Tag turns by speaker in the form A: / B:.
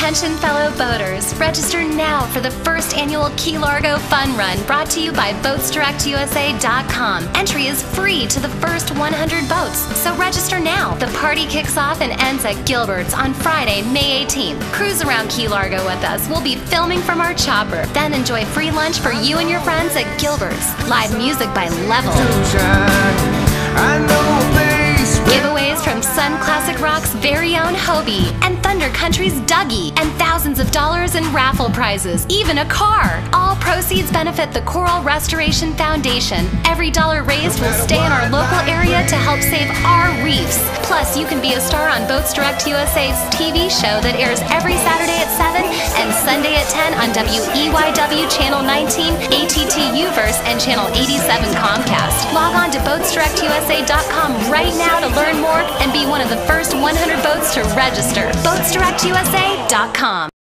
A: Attention fellow boaters, register now for the first annual Key Largo Fun Run brought to you by BoatsDirectUSA.com. Entry is free to the first 100 boats, so register now. The party kicks off and ends at Gilbert's on Friday, May 18th. Cruise around Key Largo with us. We'll be filming from our chopper. Then enjoy free lunch for you and your friends at Gilbert's. Live music by Level. Giveaways from Sun Classic Rock's very own Hobie and Thunder Country's Dougie, and thousands of dollars in raffle prizes, even a car. All proceeds benefit the Coral Restoration Foundation. Every dollar raised will stay in our local area to help save our reefs. Plus, you can be a star on Boats Direct USA's TV show that airs every Saturday at 7 and Sunday at 10 on WEYW Channel 19, ATT Uverse, and Channel 87 Comcast. Log on to BoatsDirectUSA.com right now to learn more and be one of the first 100 boats to register. BoatsDirectUSA.com.